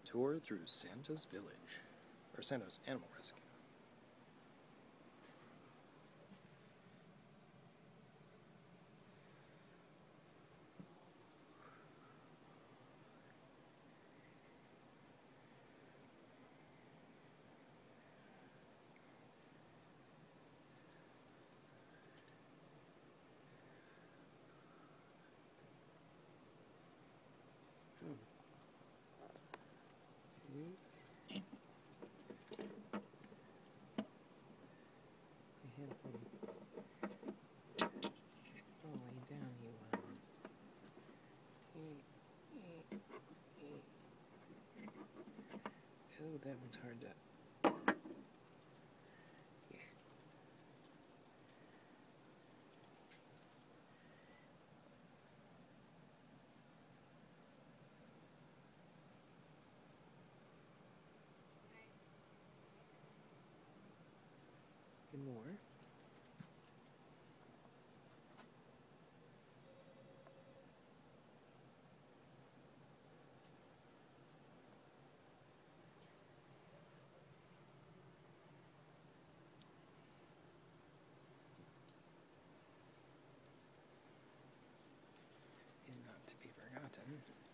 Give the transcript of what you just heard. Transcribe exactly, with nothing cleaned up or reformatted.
Tour through Santa's Village, or Santa's Animal Rescue. Handsome. Oh, lay down, he was. Oh, that one's hard to. Yeah. And more. And not to be forgotten.